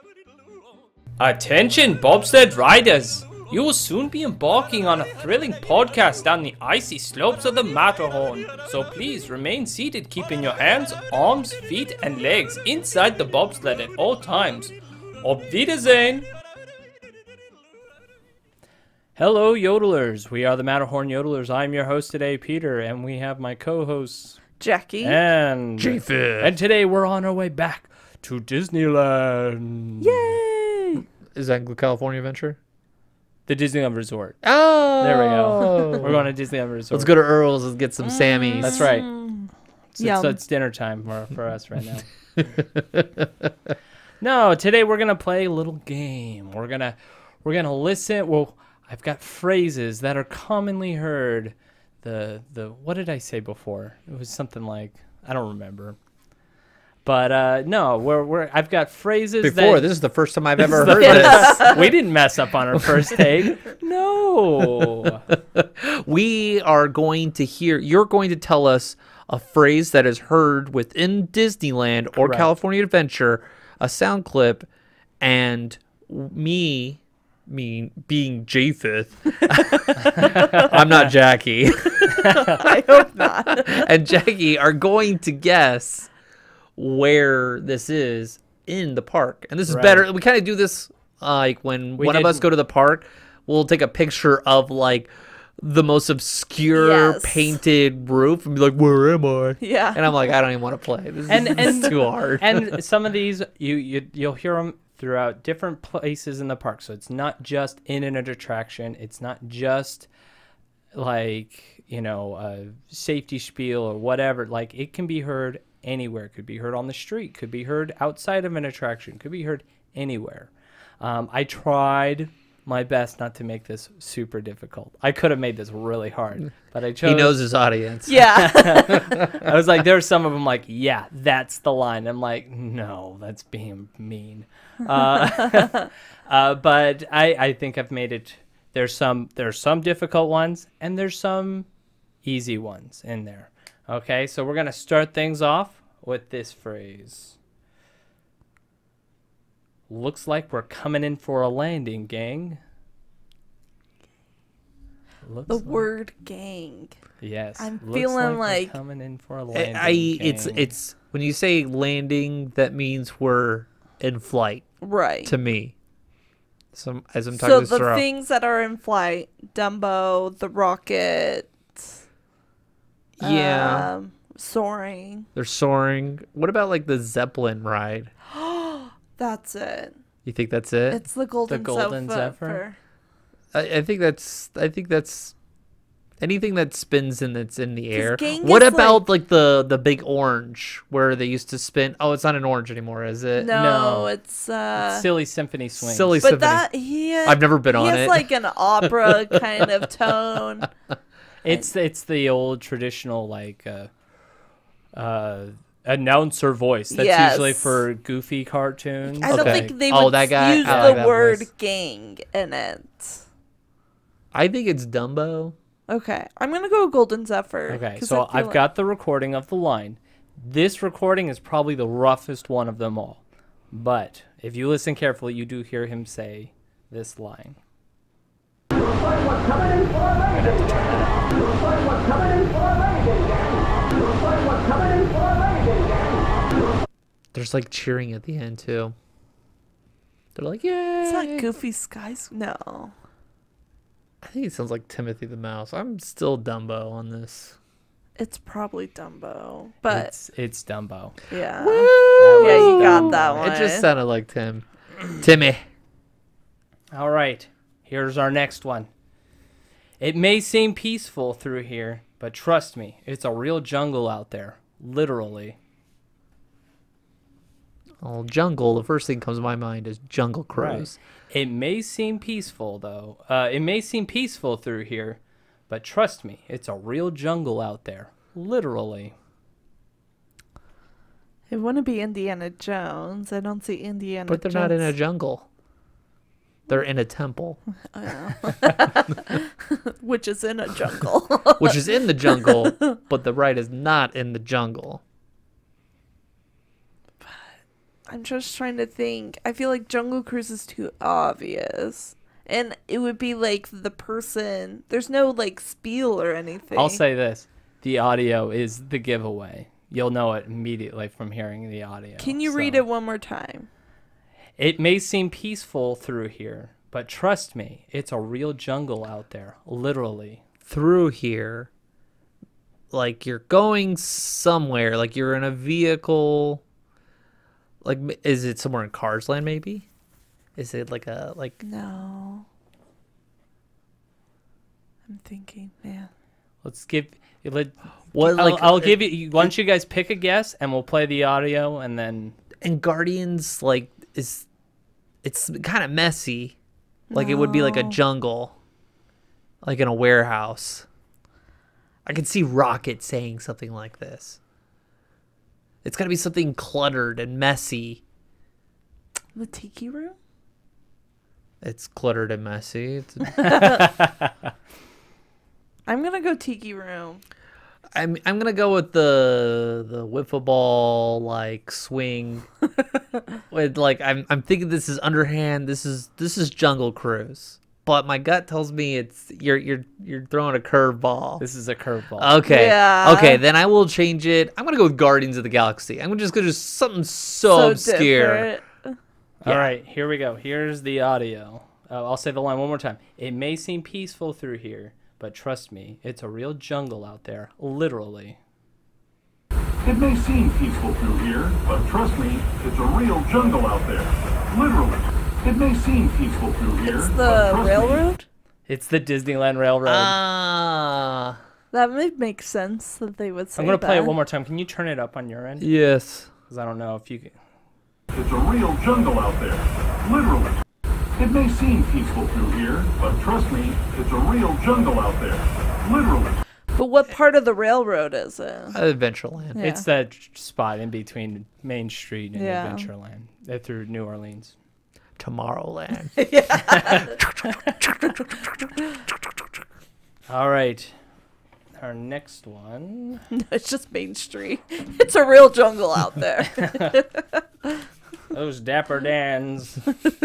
Attention, bobsled riders! You will soon be embarking on a thrilling podcast down the icy slopes of the Matterhorn. So please remain seated, keeping your hands, arms, feet, and legs inside the bobsled at all times. Auf Wiedersehen! Hello, yodelers. We are the Matterhorn Yodelers. I'm your host today, Peter, and we have my co-hosts, Jackie and J-Fit. And today we're on our way back to Disneyland. Yay! Is that California Adventure? The Disneyland Resort. Oh, There we go. We're going to Disneyland Resort. Let's go to Earl's and get some Sammys. That's right. So it's dinner time for us right now. No, today we're gonna play a little game. We're gonna listen. Well, I've got phrases that are commonly heard. The what did I say before? It was something like, I don't remember. But no, I've got phrases Before, that, this is the first time I've ever heard this. we didn't mess up on our first take. No. We are going to hear, you're going to tell us a phrase that is heard within Disneyland or Correct. California Adventure, a sound clip, and me being J-Fifth. I'm not Jackie. I hope not. And Jackie are going to guess where this is in the park. And this is Right. better. We kind of do this like when one of us go to the park, we'll take a picture of like the most obscure Yes. painted roof and be like, where am I? Yeah. And I'm like, I don't even want to play. This And is too hard. And some of these you'll hear them throughout different places in the park. So it's not just in an attraction. It's not just like, a safety spiel or whatever. Like, it can be heard anywhere. It could be heard on the street, could be heard outside of an attraction, could be heard anywhere. I tried my best not to make this super difficult. I could have made this really hard, but I chose. He knows his audience. Yeah. I was like, there's some of them like, yeah, that's the line. I'm like, no, that's being mean. But I think I've made it. There's some difficult ones and there's some easy ones in there. Okay, so we're going to start things off with this phrase. Looks like we're coming in for a landing, gang. Looks The like- word gang. Yes. I'm looks feeling we're like- coming in for a landing. It's when you say landing, that means we're in flight Right. to me. So as I'm talking So this the throughout. things that are in flight, Dumbo, the rocket, Yeah. soaring. They're soaring. What about like the Zeppelin ride? That's it. You think that's it? It's the Golden, Golden Zephyr. I think that's anything that spins and that's in the air. gang What is about like the big orange where they used to spin? Oh, it's not an orange anymore, is it? No, No. it's Silly Symphony Swing. Silly but Symphony. that I've never been he on has it. like an opera kind of tone. It's the old traditional like announcer voice. That's Yes. usually for goofy cartoons. I don't Okay. think they Oh, would that guy? use I like the that word voice. gang in it. I think it's Dumbo. Okay, I'm gonna go Golden Zephyr. Okay, 'cause so I feel I've like- got the recording of the line. This recording is probably the roughest one of them all. But if you listen carefully, you do hear him say this line. There's like cheering at the end too. They're like, yeah. It's not Goofy Skies. No. I think it sounds like Timothy the Mouse. I'm still Dumbo on this. It's probably Dumbo. But It's Dumbo. yeah. Woo! Yeah, you got that one. It just sounded like Timmy. All right, here's our next one. It may seem peaceful through here, but trust me, it's a real jungle out there. Literally. Oh, jungle. The first thing that comes to my mind is Jungle Cruise. It may seem peaceful, though. It may seem peaceful through here, but trust me, it's a real jungle out there. Literally. It wouldn't be Indiana Jones. I don't see Indiana But they're Jones. not in a jungle. They're in a temple, Which is in a jungle. which is in the jungle, but the ride is not in the jungle. I'm just trying to think. I feel like Jungle Cruise is too obvious. And it would be like the person. There's no like spiel or anything. I'll say this. The audio is the giveaway. You'll know it immediately from hearing the audio. Can you read it one more time? It may seem peaceful through here, but trust me, it's a real jungle out there. Literally. Through here, like you're going somewhere, like you're in a vehicle. Like, is it somewhere in Cars Land, maybe? Is it like a, like... No. I'm thinking, man. Let's give... I'll give you... Why don't you guys pick a guess, and we'll play the audio, and then... And Guardians, like, it's kind of messy. Like, it would be like a jungle. Like in a warehouse. I could see Rocket saying something like this. It's got to be something cluttered and messy. The Tiki Room? It's cluttered and messy. I'm going to go Tiki Room. I'm gonna go with the wiffle ball like swing. With like I'm thinking this is underhand. This is Jungle Cruise. But my gut tells me it's you're throwing a curveball. This is a curveball. Okay. Yeah. Okay, then I will change it. I'm gonna go with Guardians of the Galaxy. I'm just gonna do something so obscure. Different. All right, here we go. Here's the audio. I'll say the line one more time. It may seem peaceful through here, but trust me, it's a real jungle out there. Literally. It may seem peaceful through here, but trust me, it's a real jungle out there. Literally. It may seem peaceful through here. It's the railroad? It's the Disneyland Railroad. Ah. That would make sense that they would say I'm going to play it one more time. Can you turn it up on your end? Yes. Because I don't know if you can. It's a real jungle out there. Literally. It may seem peaceful through here, but trust me, it's a real jungle out there. Literally. But what part of the railroad is it? Adventureland. Yeah. It's that spot in between Main Street and Yeah. Adventureland. Through New Orleans. Tomorrowland. All right. Our next one. No, it's just Main Street. It's a real jungle out there. Those Dapper Dans.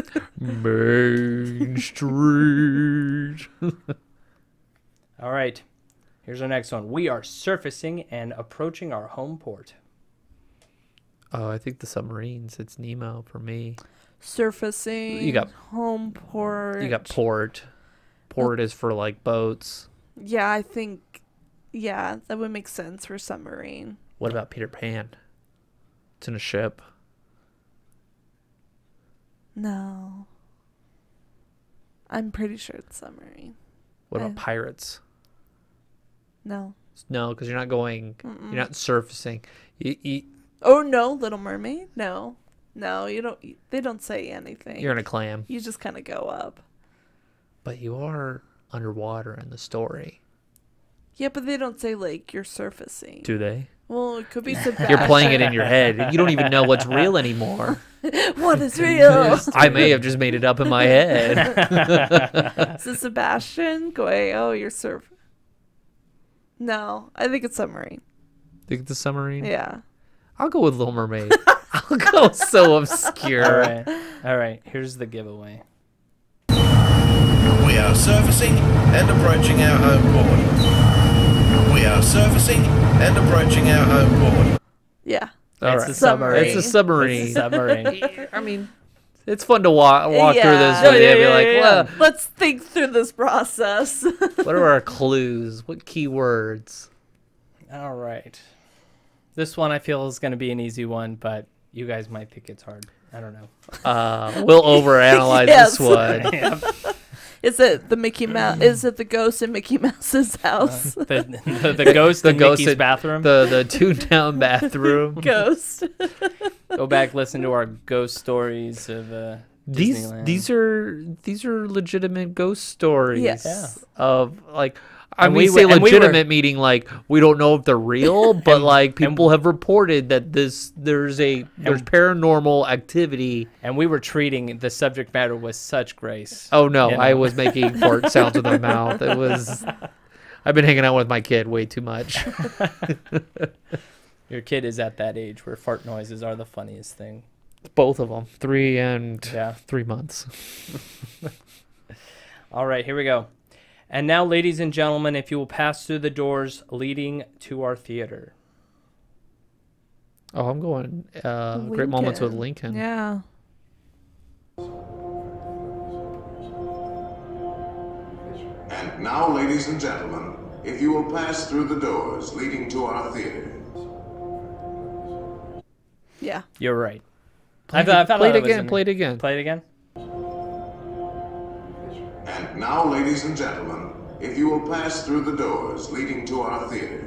Main Street. All right. Here's our next one. We are surfacing and approaching our home port. Oh, I think the submarines. It's Nemo for me. Surfacing. You got home port. You got port. Port is for like boats. Yeah, I think. Yeah, that would make sense for submarine. What about Peter Pan? It's in a ship. No. I'm pretty sure it's submarine. What about pirates? No. No, because you're not going. You're not surfacing. Oh no, Little Mermaid? No. No, you don't. They don't say anything. You're in a clam. You just kind of go up. But you are underwater in the story. Yeah, but they don't say like you're surfacing. Do they? Well, it could be Sebastian. You're playing it in your head. You don't even know what's real anymore. What is real? I may have just made it up in my head. Is it Sebastian going? Oh, you're surf. No, I think it's submarine. Think it's a submarine? Yeah. I'll go with Little Mermaid. I'll go so obscure. All right. All right. Here's the giveaway. We are surfacing and approaching our home port. We are surfacing and approaching our home port. Yeah. All It's right. a submarine. It's a submarine. It's a submarine. I mean, it's fun to walk through this Yeah. with you and be like, well, Let's think through this process. what are our clues? What keywords? All right. This one I feel is going to be an easy one, but you guys might think it's hard. I don't know. We'll overanalyze Yes. this one. Is it the Mickey Mouse? Is it the ghost in Mickey Mouse's house? The ghost in ghost Mickey's in bathroom. The tuned down bathroom. Ghost. Go back, listen to our ghost stories of Disneyland. These are legitimate ghost stories. Yes. Yeah. Of like. I And mean, we say were- and we legitimate were- meaning like we don't know if they're real, but like people have reported that there's paranormal activity. And we were treating the subject matter with such grace. Oh no, You know? I was making fart sounds with my mouth. It was. I've been hanging out with my kid way too much. Your kid is at that age where fart noises are the funniest thing. Both of them, 3 and Yeah. 3 months. All right, here we go. And now, ladies and gentlemen, if you will pass through the doors leading to our theater. Oh, I'm going Great Moments with Lincoln. Yeah. And now, ladies and gentlemen, if you will pass through the doors leading to our theater. Yeah. You're right. Play it again. Play it again. Play it again. And now, ladies and gentlemen, if you will pass through the doors leading to our theater.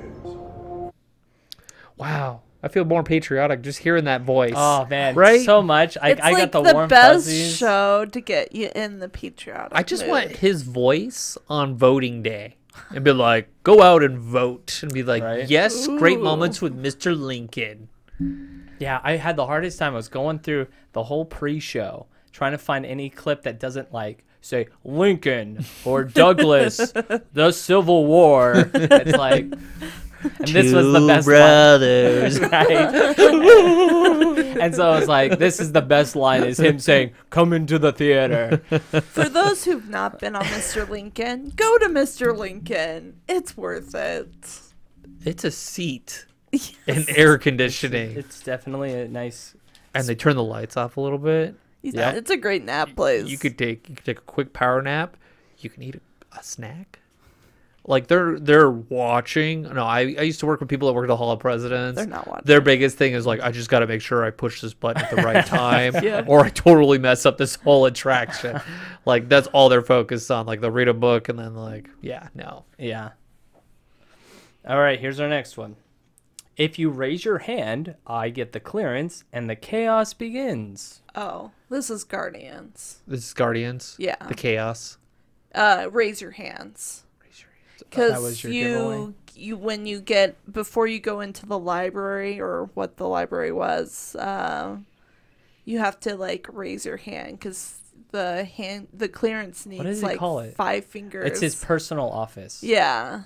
Wow. I feel more patriotic just hearing that voice. Oh man, Right? so much. I It's got like the the warm best fuzzies. show to get you in the patriotic I just mood. want his voice on voting day and be like, go out and vote. And be like, Right? yes, great Ooh. moments with Mr. Lincoln. Yeah, I had the hardest time. I was going through the whole pre-show trying to find any clip that doesn't like say Lincoln or Douglas, the Civil War. It's like, and this was the best brothers. line, right? And so I was like, this is the best line is him saying, "Come into the theater." For those who've not been on Mr. Lincoln, go to Mr. Lincoln. It's worth it. It's a seat and air conditioning. It's definitely a nice. And they turn the lights off a little bit. Yeah. It's a great nap place. You could take a quick power nap. You can eat a snack. Like they're watching. No, I used to work with people that work at the Hall of Presidents. They're not watching. Their biggest thing is like, I just got to make sure I push this button at the right time, Yeah. or I totally mess up this whole attraction. Like that's all they're focused on. Like they'll read a book and then like, yeah, no. Yeah. All right, here's our next one. If you raise your hand, I get the clearance, and the chaos begins. Oh, this is Guardians. This is Guardians. Yeah. The chaos. Raise your hands. That was Because your giveaway? you when you get before you go into the library or what the library was, you have to like raise your hand because the clearance needs does he like call it? 5 fingers. It's his personal office. Yeah.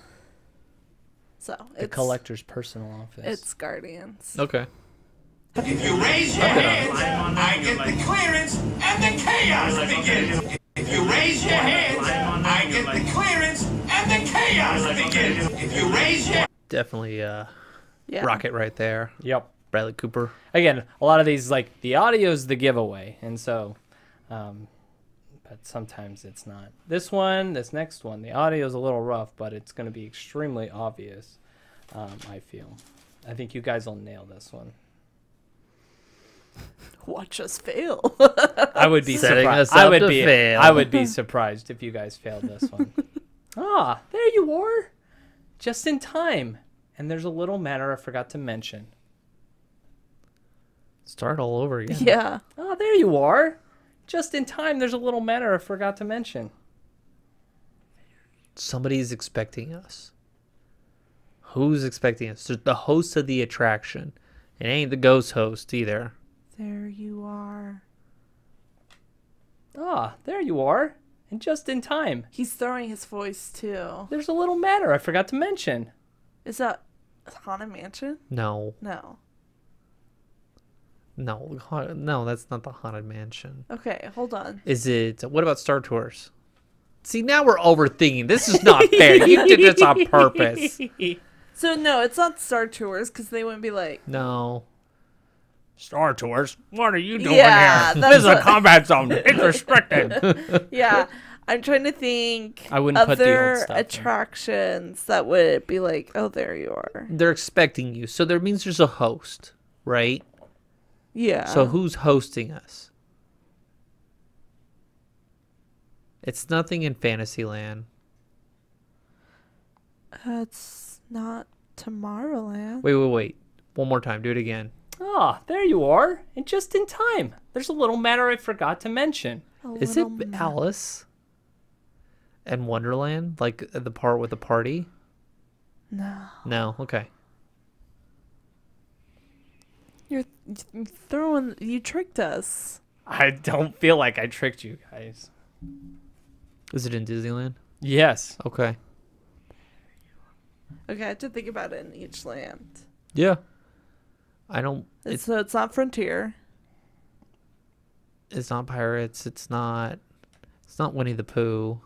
So The collector's personal office. It's Guardians. Okay. If you raise your hands, I get the clearance and the chaos begins. If you raise your hands, I get the clearance and the chaos begins. If you raise your Definitely Yeah. Rocket right there. Yep. Bradley Cooper. Again, a lot of these, like, the audio's the giveaway, and so, but sometimes it's not. This next one, the audio's a little rough, but it's going to be extremely obvious, I feel. I think you guys will nail this one. Watch us fail. I would be Setting surprised. us up to fail. I would be surprised if you guys failed this one. Ah, there you are. Just in time. And there's a little matter I forgot to mention. Start all over again. Yeah. Oh, there you are. Just in time. There's a little matter I forgot to mention. Somebody's expecting us. Who's expecting us? There's the host of the attraction. It ain't the ghost host either. There you are. Ah, there you are. And just in time. He's throwing his voice too. There's a little matter I forgot to mention. Is that Haunted Mansion? No. No. No, that's not the Haunted Mansion. Okay, hold on. Is it, what about Star Tours? See, now we're overthinking. This is not fair. You did this on purpose. So no, it's not Star Tours because they wouldn't be like. No. Star Tours? What are you doing Yeah, here? that's This is a what- combat zone. It's restricted. Yeah, I'm trying to think. I wouldn't put the old other stuff in. attractions that would be like, oh, there you are. They're expecting you. So there means there's a host, right? Yeah. So who's hosting us? It's nothing in Fantasyland. It's not Tomorrowland. Wait. One more time. Do it again. Ah, there you are. And just in time. There's a little matter I forgot to mention. Is it Alice and Wonderland? Like the part with the party? No. No. Okay. You're throwing. You tricked us. I don't feel like I tricked you guys. Is it in Disneyland? Yes. Okay. Okay, I have to think about it in each land. Yeah. I don't. So it's not Frontier. It's not Pirates. It's not Winnie the Pooh.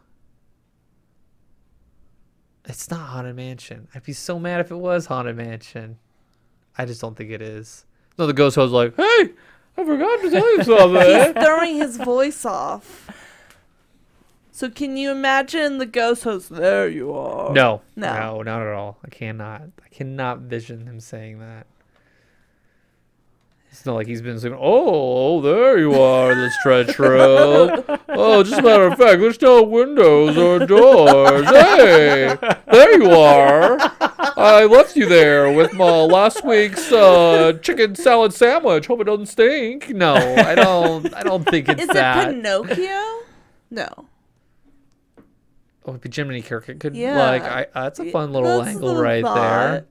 It's not Haunted Mansion. I'd be so mad if it was Haunted Mansion. I just don't think it is. No, the ghost host like, hey, I forgot to tell you something. He's throwing his voice off. So can you imagine the ghost host? There you are. No, No. not at all. I cannot vision him saying that. It's not like he's been saying, oh, there you are, the stretch road. Oh, just a matter of fact, there's no windows or doors. Hey, there you are. I left you there with my last week's chicken salad sandwich. Hope it doesn't stink. No, I don't think it's Is that. it Pinocchio? No. Oh, it'd be Jiminy Cricket. Could Yeah. that's a fun little That's a angle little right thought. there.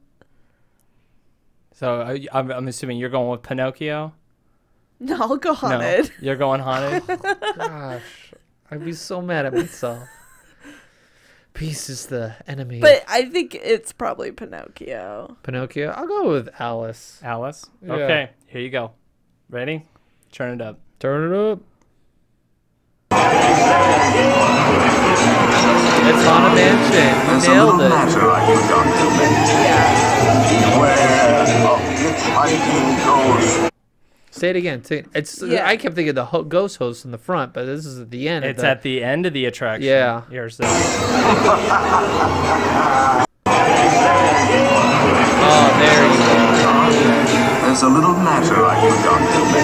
So I'm assuming you're going with Pinocchio. No, I'll go haunted. No, you're going haunted. Gosh, I'd be so mad at myself. Peace is the enemy. But I think it's probably Pinocchio. Pinocchio. I'll go with Alice. Alice. Yeah. Okay, here you go. Ready? Turn it up. Turn it up. It's Haunted Mansion. You There's a nailed little it. matter I forgot to mention. Beware of hitchhiking ghosts. Say it again. Yeah. I kept thinking the ghost host in the front, but this is at the end. It's at the end of the attraction. Yeah. Here's the. Oh, there you go. There's a little matter I forgot to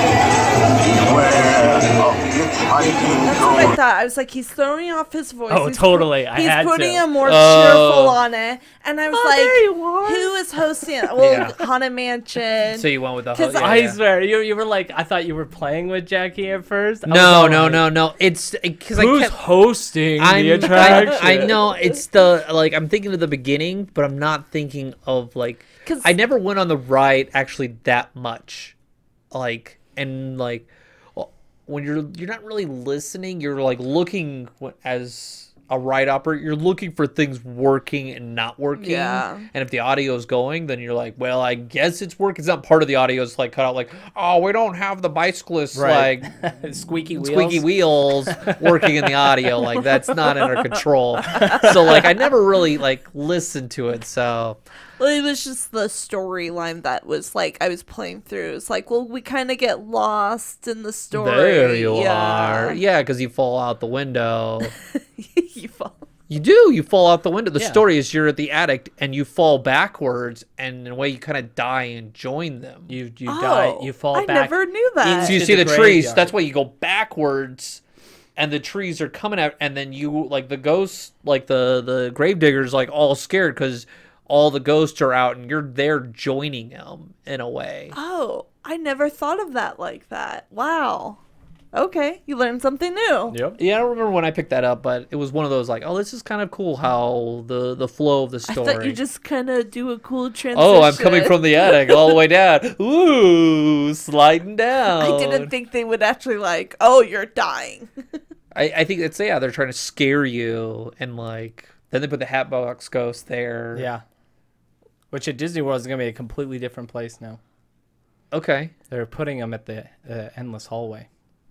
mention. Beware of hitchhiking That's what I ghosts. thought. I was like, he's throwing off his voice. Oh, He's totally. I He's had putting to. a more Oh. cheerful on it. And I was there you are. like, who is hosting it? Well, Yeah. Haunted Mansion. So you went with the 'Cause yeah, I yeah. swear, you were like, I thought you were playing with Jackie at first. I was No, all no, like, no, no. It's because I Who's kept. hosting the I attraction? know it's the like I'm thinking of the beginning, but I'm not thinking of like 'Cause- I never went on the ride actually that much, like and like when you're not really listening, you're like looking as a ride operator, you're looking for things working and not working. Yeah. And if the audio is going, then you're like, well, I guess it's working. It's not part of the audio. It's like cut out like, oh, we don't have the bicyclists Right. like Squeaky wheels. squeaky wheels working in the audio. Like that's not in our control. So like I never really like listened to it. So Well, it was just the storyline that was like I was playing through. It's like, well, we kind of get lost in the story. there you yeah. are. Yeah, because you fall out the window. You fall. You do. You fall out the window. The Yeah. story is you're at the attic and you fall backwards, and in a way you kind of die and join them. You die. You fall I back. never knew that. So you to see the the trees. graveyard. That's why you go backwards, and the trees are coming out, and then you like the ghosts, like the grave diggers, like all scared because all the ghosts are out, and you're there joining them in a way. Oh, I never thought of that like that. Wow. Okay, you learned something new. Yep. Yeah, I don't remember when I picked that up, but it was one of those like, oh, this is kind of cool how the flow of the I story. thought you just kind of do a cool transition. Oh, I'm coming from the attic all the way down. Ooh, sliding down. I didn't think they would actually like, oh, you're dying. I think it's they're trying to scare you, and like then they put the Hatbox Ghost there. Yeah. Which at Disney World is going to be a completely different place now. Okay, They're putting them at the endless hallway.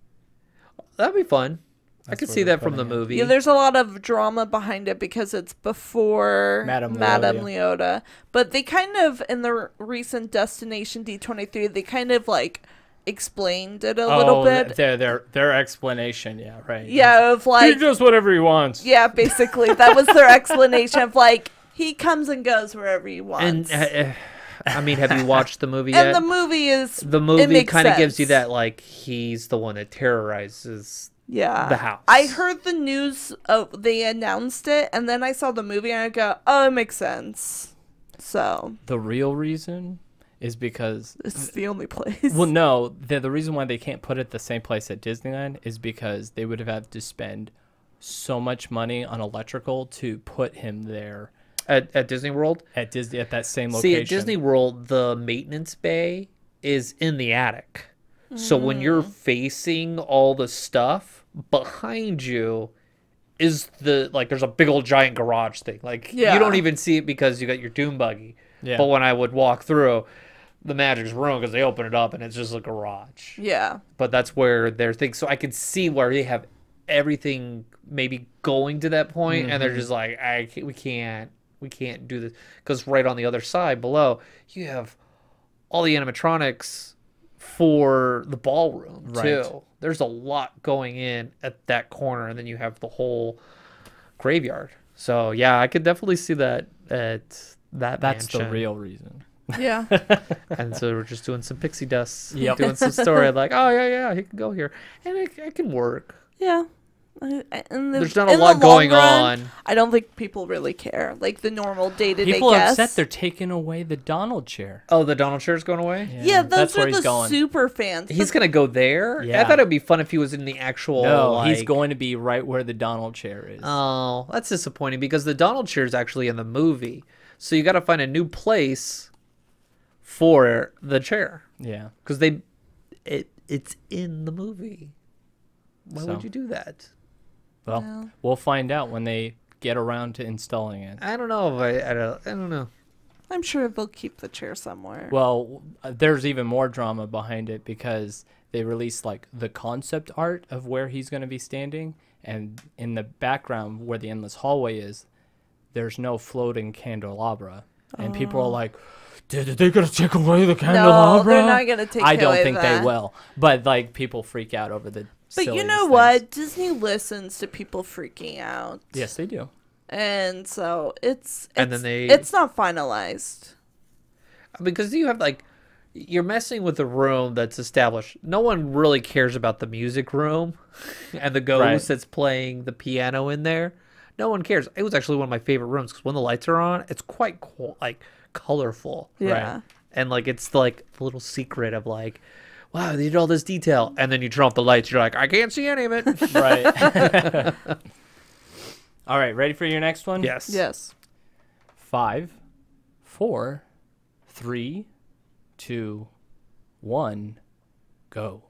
that'd be fun. I That's could where see they're that from the putting it. movie. Yeah, there's a lot of drama behind it because it's before Madame Leota. But they kind of, in the recent Destination D23, they kind of like explained it a little bit. Their explanation. Yeah, right. Yeah, of He like, does whatever he wants. yeah, basically. That was their explanation of like, he comes and goes wherever he wants. and I mean, have you watched the movie And yet? the movie is, The it movie makes kind of gives you sense. that like he's the one that terrorizes. Yeah. the house. I heard the news, they announced it, and then I saw the movie and I go, oh, it makes sense. So, The real reason is because it's the only place. well, no, the reason why they can't put it the same place at Disneyland is because they would have had to spend so much money on electrical to put him there At Disney World? at Disney at that same See, location. at Disney World, the maintenance bay is in the attic. So when you're facing all the stuff, behind you is there's a big old giant garage thing. Like, Yeah. you don't even see it because you got your doom buggy. Yeah. But when I would walk through, the Magic's room because they open it up and it's just a garage. Yeah. But that's where they're thinking. So I could see where they have everything maybe going to that point, and they're just like, we can't do this, because right on the other side below you have all the animatronics for the ballroom too. There's a lot going in at that corner, and then you have the whole graveyard. So yeah, I could definitely see that at that That's the mansion. real reason. Yeah. And so we're just doing some pixie dust, Yep. doing some story like, oh yeah, he can go here, and it can work. Yeah. There's not a lot going on. I don't think people really care. Like the normal day-to-day People are guests. upset they're taking away the Donald chair. Oh, the Donald chair's going away? Yeah, that's those where are he's the going. super fans. He's going to go there? Yeah. I thought it would be fun if he was in the actual... No, he's like- going to be right where the Donald chair is. Oh, that's disappointing because the Donald chair is actually in the movie. So you got to find a new place for the chair. Yeah. Because it's in the movie. Why would you do that? Well, we'll find out when they get around to installing it. I don't know if I don't know. I'm sure they'll keep the chair somewhere. Well, there's even more drama behind it because they released like the concept art of where he's going to be standing, and in the background where the endless hallway is, there's no floating candelabra, and people are like, "Did they gonna take away the candelabra?" No, they're not gonna take I don't away think that. they will, but like people freak out over the. But you silliest know things. what? Disney listens to people freaking out. Yes, they do. And so it's And then they- it's not finalized. Because you have like... You're messing with a room that's established. No one really cares about the music room and the ghost Right. that's playing the piano in there. No one cares. It was actually one of my favorite rooms because when the lights are on, it's quite cool, like colorful. Yeah. Right. And like it's like the little secret of like, wow, they did all this detail. And then you turn off the lights, you're like, I can't see any of it. Right. All right, ready for your next one? Yes. Yes. 5, 4, 3, 2, 1, go.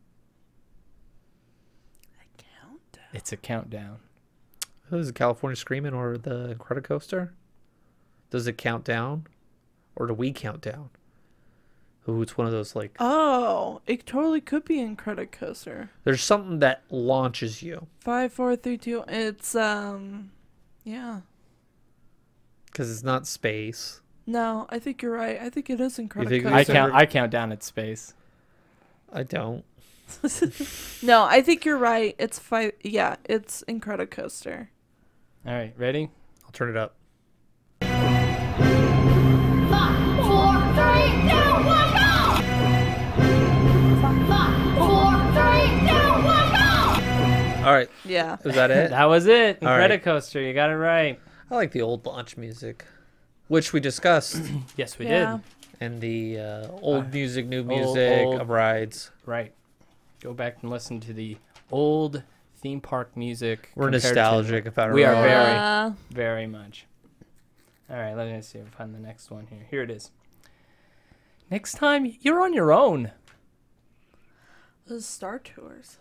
Countdown. It's a countdown. Is it California Screaming or the Incredicoaster? Does it count down? Or do we count down? Ooh, it's one of those like... Oh, it totally could be Incredicoaster. There's something that launches you. 5, 4, 3, 2. It's yeah. Because it's not space. No, I think you're right. I think it is think Incredicoaster. it's I count down at space. I don't. No, I think you're right. It's 5. Yeah, it's Incredicoaster. All right, ready? I'll turn it up. 5, 4, 3, 2, 1, go! 5, 4, 3, 2, 1, go! All right. Yeah. Is that it? That was it. All right. Incredicoaster. You got it right. I like the old launch music, which we discussed, Yes, we Yeah. did. and the old music, new music old. of rides. Right. Go back and listen to the old theme park music. We're compared to- nostalgic about it. We are all. very, very much. All right, let me see if I find the next one here. Here it is. Next time, you're on your own. Those Star Tours.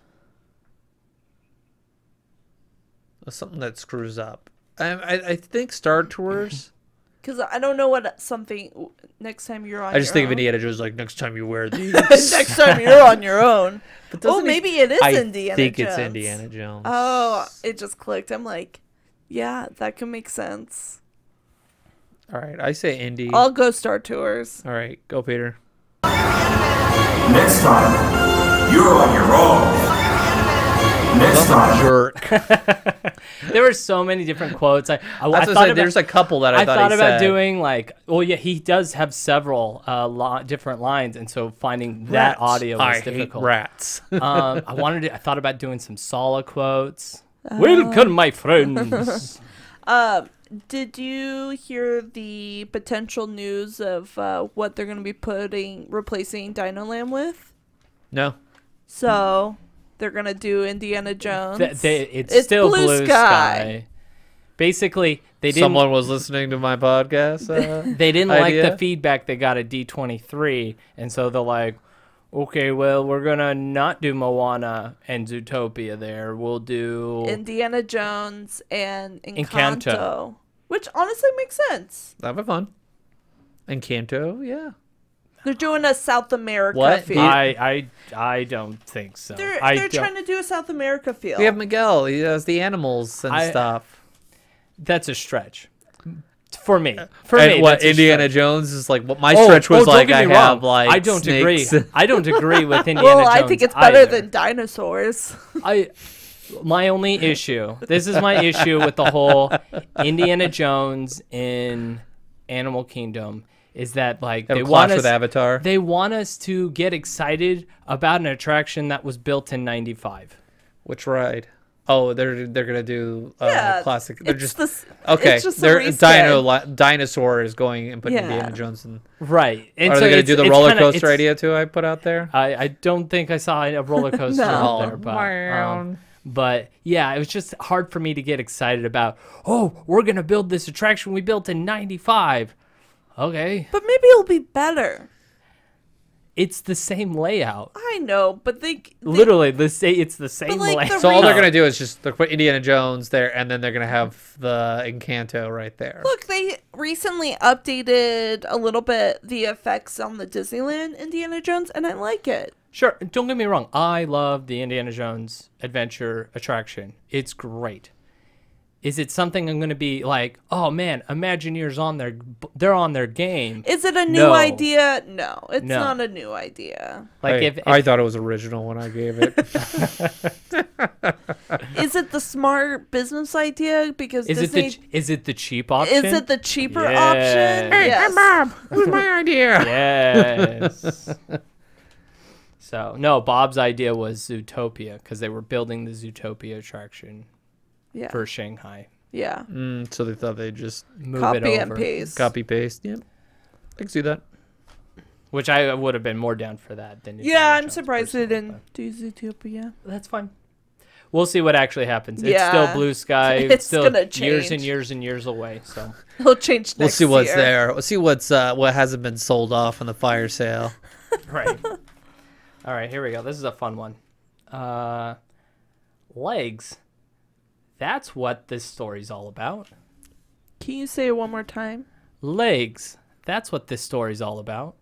Something that screws up. I think Star Tours. Because I don't know what something next time you're on I just your think of own. Indiana Jones like next time you wear these. Next time you're on your own. But Oh, doesn't maybe it is I Indiana think Jones. it's Indiana Jones. Oh, it just clicked. I'm like, yeah, that can make sense. All right, I say Indy. I'll go Star Tours. All right, go Peter. Next time, you're on your own. Next time. Jerk. There were so many different quotes. I That's thought what about, there's a couple that I thought he about said. doing like, well, yeah, he does have several different lines, and so finding that Rats. audio was I hate difficult. rats. I thought about doing some Sala quotes. Welcome, my friends. Did you hear the potential news of what they're going to be replacing Dino Land with? No. So they're going to do Indiana Jones. It's still Blue Sky. Basically, they didn't. Someone was listening to my podcast. They didn't like idea? the feedback they got at D23, and so they're like, okay, well, we're gonna not do Moana and Zootopia there. We'll do Indiana Jones and Encanto, Encanto. which honestly makes sense. That'd be fun. And Canto, yeah. They're doing a South America What? feel. I don't think so. They're don't- trying to do a South America feel. We have Miguel. He does the animals and stuff. That's a stretch. For me. And what that's a Indiana stretch. Jones is like. What my stretch was don't like. get I me have wrong. like. I don't snakes. agree. I don't agree with Indiana well, Jones. I think it's better either. than dinosaurs. My only issue. This is my issue with the whole Indiana Jones in Animal Kingdom is that like Have they a want clash us with Avatar. They want us to get excited about an attraction that was built in '95. Which ride? Oh, they're gonna do Yeah, classic. They're it's just the- okay. it's just a They're reskin. dinosaur is going and putting Yeah. Indiana Jones in. Right. And Are so they gonna it's- do the it's roller kinda- coaster it's- idea too? I put out there. I don't think I saw a roller coaster No. out there, but yeah, it was just hard for me to get excited about. Oh, we're gonna build this attraction we built in '95. Okay, But maybe it'll be better. it's the same layout. I know, but they Literally, it's the same like, layout. the So all they're reason- gonna do is just put Indiana Jones there, and then they're gonna have the Encanto right there. Look, they recently updated a little bit the effects on the Disneyland Indiana Jones, and I like it. Sure, don't get me wrong. I love the Indiana Jones adventure attraction. It's great. Is it something I'm going to be like, oh man, Imagineers they're on their game? Is it a new No. idea? No, it's No. not a new idea. Like Hey, if I thought it was original when I gave it. Is it the smart business idea? Because is Disney, it the cheap option? is it the cheaper Yes. option? Hey, Yes. Mom, it was my idea. Yes. So no, Bob's idea was Zootopia because they were building the Zootopia attraction Yeah. for Shanghai. Yeah. So they thought they'd just Move Copy it over, and paste. copy paste. Yep, I can see that. which I would have been more down for that than. Yeah, Indiana I'm Jones surprised they personally, didn't do Zootopia. but That's fine. We'll see what actually happens. It's Yeah. still blue sky. It's still gonna years and change. years and years away. So It'll change next We'll see what's year. there. We'll see what hasn't been sold off in the fire sale. right. All right, here we go. This is a fun one. Legs. That's what this story's all about. Can you say it one more time? Legs. That's what this story's all about.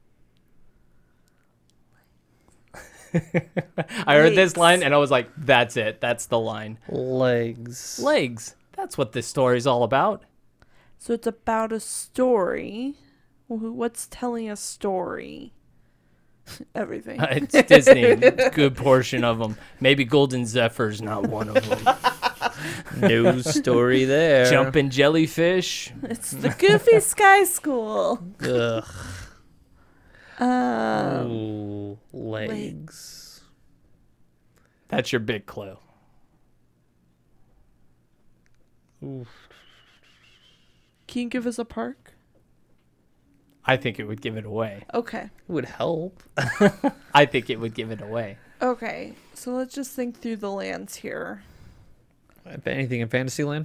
I heard this Legs. line and I was like, that's it. That's the line. Legs. Legs. That's what this story's all about. So it's about a story. What's telling a story? Everything. It's Disney. Good portion of them. Maybe Golden Zephyr's not one of them. No story there. Jumping jellyfish. It's the Goofy Sky School. Ugh. Um, Ooh, legs. That's your big clue. Ooh. Can you give us a park? I think it would give it away. Okay. It would help. I think it would give it away. Okay. So let's just think through the lands here. If anything in Fantasyland?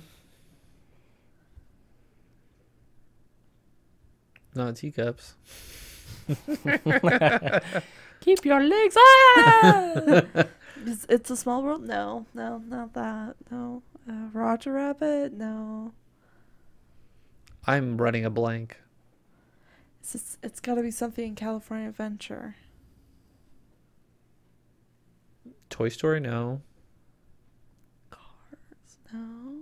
No, teacups. Keep your legs ah! It's a Small World? No, not that. No. Roger Rabbit? No. I'm running a blank. It's got to be something in California Adventure. Toy Story? No. No.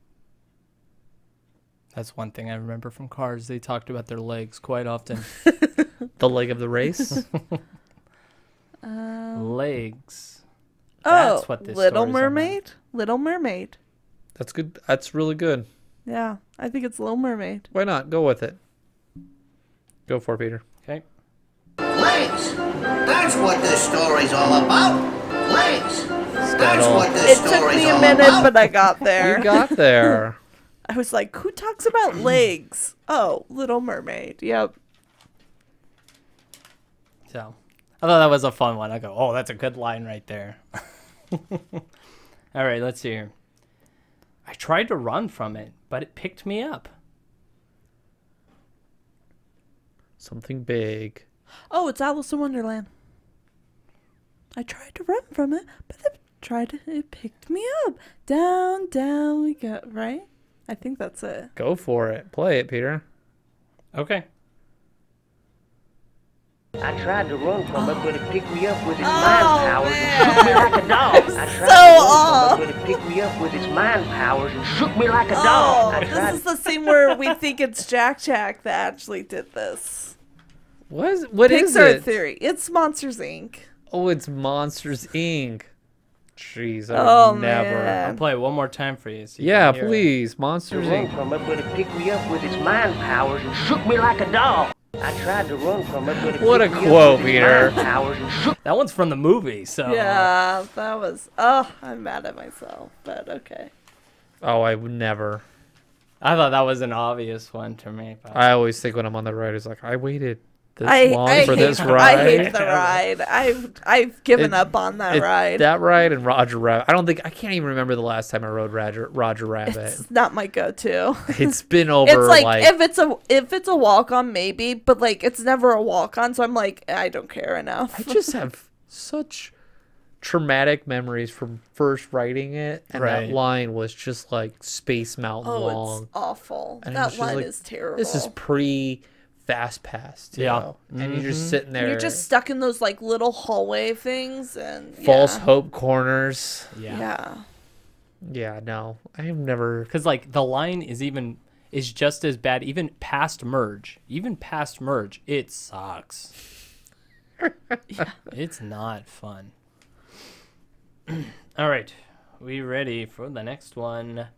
That's one thing I remember from Cars. They talked about their legs quite often. The leg of the race? Legs. Oh, That's what this Little story's about. Mermaid? Little Mermaid. That's good. That's really good. Yeah, I think it's Little Mermaid. Why not? Go with it. Go for it, Peter. Okay. Legs. That's what this story's all about. Legs. That's what It this took story's me a all minute, about. but I got there. You got there. I was like, who talks about legs? Oh, Little Mermaid. Yep. So I thought that was a fun one. I go, oh, that's a good line right there. All right, let's see here. I tried to run from it, but it picked me up. Something big. Oh, it's Alice in Wonderland. I tried to run from it, but it picked me up. Down, down we go, right? I think that's it. Go for it. Play it, Peter. Okay. I tried to run from it, but it picked me up with its mind powers and shook me like a dog. I tried to run from it, but it picked me up with its mind powers and shook me like a dog. Oh, this is the scene where we think it's Jack Jack that actually did this. What is Pixar it? theory. It's Monsters Inc. Oh, it's Monsters Inc. Jeez, I Oh, would never. man. I'll play it one more time for you. So you Yeah, can hear it. please, Monsters Run Inc. from it, but it picked me up with its mind powers and shook me like a dog. I tried to run from it, but it What a picked me quote, up with its Peter. mind powers and shook. That one's from the movie, so. Yeah, that was. Oh, I'm mad at myself, but okay. Oh, I would never. I thought that was an obvious one to me. But... I always think when I'm on the ride, it's like I waited this long for this ride. I hate the ride. I've given up on that ride. That ride and Roger Rabbit. I can't even remember the last time I rode Roger Rabbit. It's not my go-to. It's been over. It's like if it's a walk-on, maybe, but like it's never a walk-on, so I'm like I don't care enough. I just have such traumatic memories from first riding it, and that line was just like Space Mountain long. It's awful. And it was That just line like, is terrible. This is pre Fast Pass, too. Yeah. And you're just sitting there. You're just stuck in those like little hallway things and false hope corners. Yeah. Yeah, no. I have never. Because like the line is just as bad. Even past merge, it sucks. Yeah. It's not fun. All right, we ready for the next one?